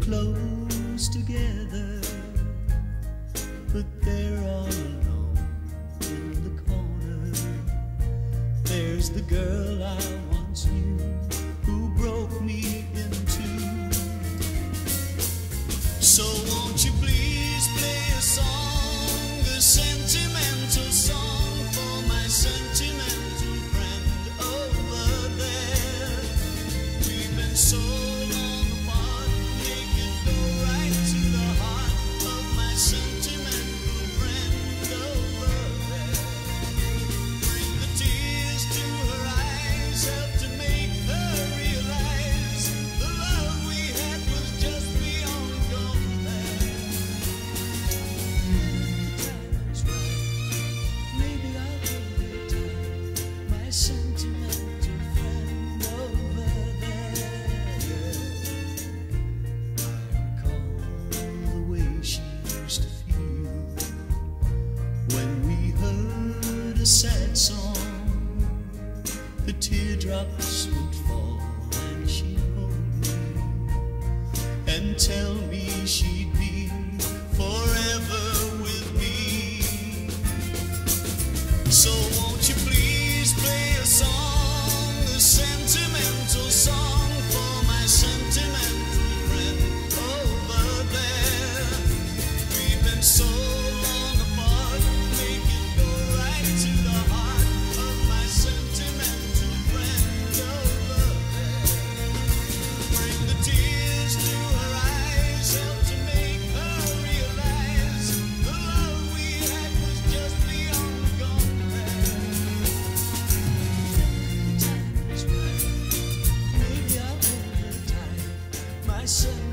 close together, but they're all alone in the corner. There's the girl I once knew who broke me in two. So won't you please play a song, a sentimental song for my sentimental friend over there. We've been so long apart, make it go right to the heart of my sentimental friend over there. Bring the tears to her eyes, help to make her realize the love we had was just beyond compare. The time is right, maybe I'll hold her tight, my sentimental friend over there. I recall the way she used to feel when we heard a sad song. The teardrops would fall and she'd hold me and tell me she'd be forever with me. So won't you please play a song, a sentimental song for my sentimental friend over there. We've been so long apart, make it go right to the heart of my sentimental friend over there. Bring the tears to her eyes, help to make her realize the love we had was just beyond compare. The time is right, maybe I'll hold her tight, my sentimental